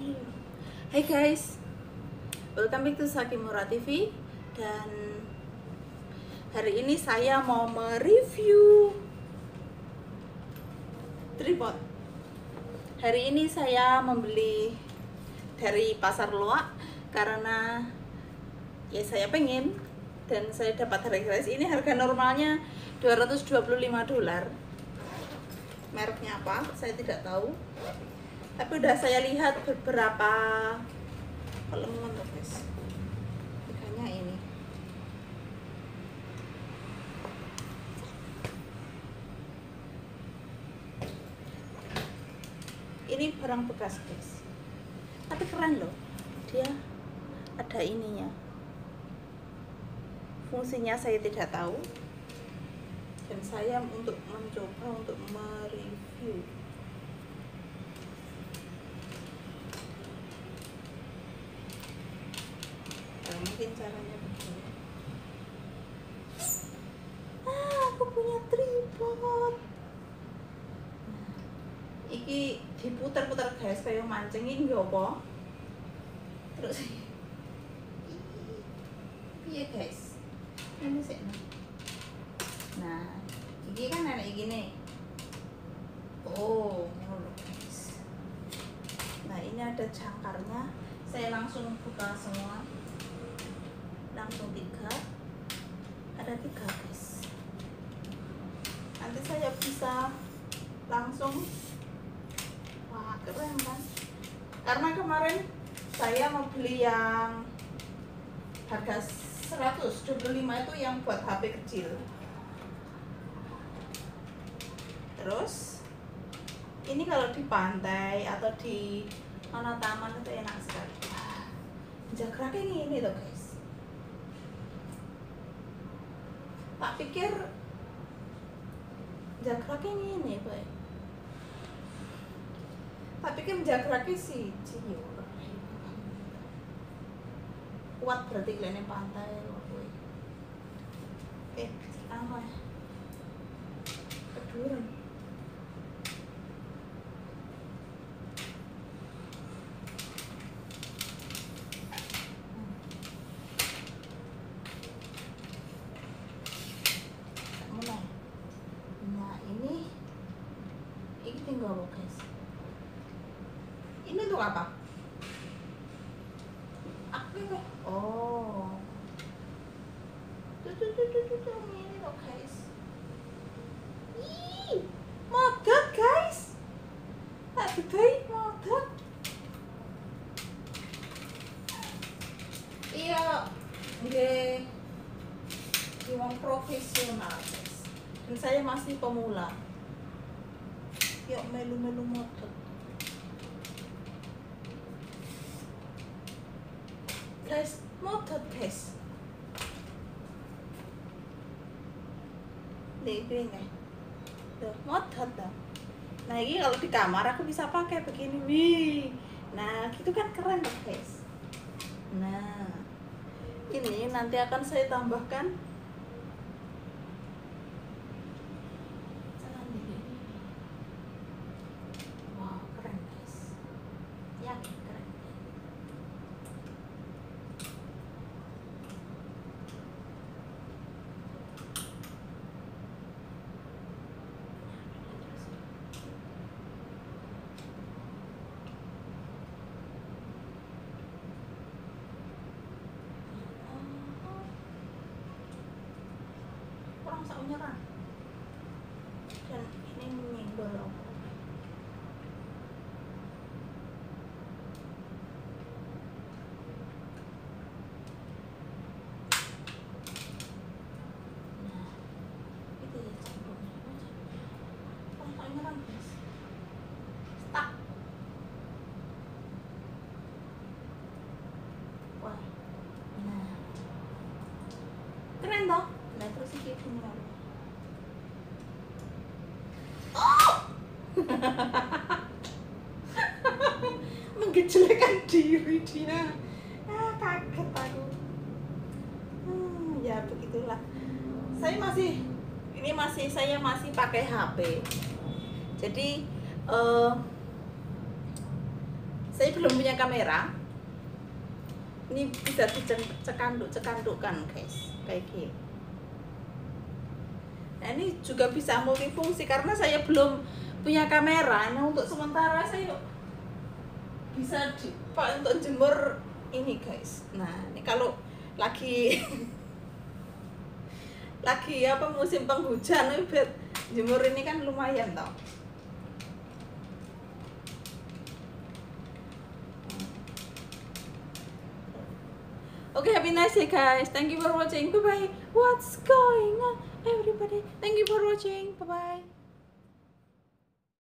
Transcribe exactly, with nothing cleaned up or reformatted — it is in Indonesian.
Hai guys, welcome back to Sakimura T V. Dan hari ini saya mau mereview tripod. Hari ini saya membeli dari pasar loak karena ya saya pengen, dan saya dapat harga gratis. Ini harga normalnya dua ratus dua puluh lima dolar. Mereknya apa? Saya tidak tahu. Tapi udah saya lihat beberapa lemon tuh guys. Ikannya ini. Ini barang bekas guys. Tapi keren loh. Dia ada ininya. Fungsinya saya tidak tahu. Dan saya untuk mencoba untuk mereview. Mungkin caranya begini. Ah, aku punya tripod. Nah, iki diputar-putar guys kayak mancing ini apa? Terus iya guys. Ini sih. Nah, iki kan ada gini. Oh, guys. Nah, ini ada jangkarnya. Saya langsung buka semua. Langsung tiga, ada tiga guys. Nanti saya bisa langsung, wah keren kan? Karena kemarin saya mau beli yang harga seratus dua puluh lima itu yang buat H P kecil. Terus ini kalau di pantai atau di mana taman itu enak sekali. Wah, jakraknya ini tuh guys. Tak pikir jakraknya ini baik. Tak pikir jakraknya sih cium. Kuat berarti kalian pantai loh. Eh, apa? Keduran. Tinggal loh guys. Ini tuh apa? Aku oh, tuh tuh tuh tuh tuh ini loh guys. Ih, modot guys. Tak baik modot. Iya, nggih, wong profesional guys. Dan saya masih pemula. Yuk melu-melu modot guys, modot guys. Nih gini tuh modot tuh. Nah ini kalau di kamar aku bisa pakai begini wih. Nah gitu kan keren tuh guys. Nah ini nanti akan saya tambahkan sak menyerang. Dan ini menyenggol loh. Nah, itu ya cangkoknya. Orang sak menyerang guys. Stuck. Wah. Nah. Keren toh? Nah terus ini gini lah. Oh! Menggejelekan diri dia. Ah, kaget aku. Hmm, ya begitulah. Saya masih, ini masih saya masih pakai H P. Jadi uh, saya belum punya kamera. Ini bisa dicekanduk-cekandukkan guys, kayak gini. Nah ini juga bisa multifungsi karena saya belum punya kamera. Nah untuk sementara saya bisa dipakai untuk jemur ini guys. Nah ini kalau lagi lagi apa musim penghujan, buat jemur ini kan lumayan tau. Okay, have a nice day guys. Thank you for watching. Bye bye. What's going on everybody? Thank you for watching. Bye bye.